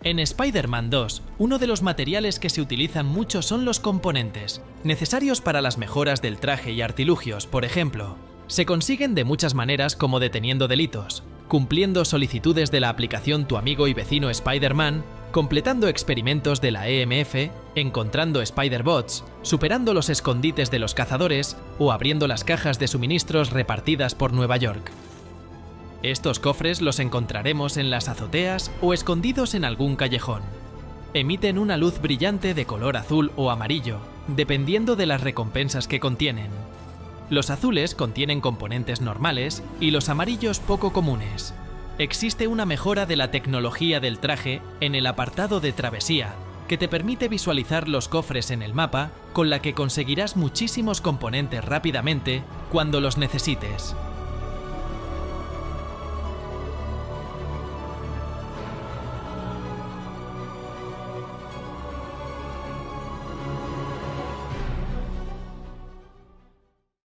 En Spider-Man 2, uno de los materiales que se utilizan mucho son los componentes, necesarios para las mejoras del traje y artilugios, por ejemplo. Se consiguen de muchas maneras como deteniendo delitos, cumpliendo solicitudes de la aplicación Tu Amigo y Vecino Spider-Man, completando experimentos de la EMF, encontrando Spider-Bots, superando los escondites de los cazadores o abriendo las cajas de suministros repartidas por Nueva York. Estos cofres los encontraremos en las azoteas o escondidos en algún callejón. Emiten una luz brillante de color azul o amarillo, dependiendo de las recompensas que contienen. Los azules contienen componentes normales y los amarillos poco comunes. Existe una mejora de la tecnología del traje en el apartado de travesía, que te permite visualizar los cofres en el mapa, con la que conseguirás muchísimos componentes rápidamente cuando los necesites.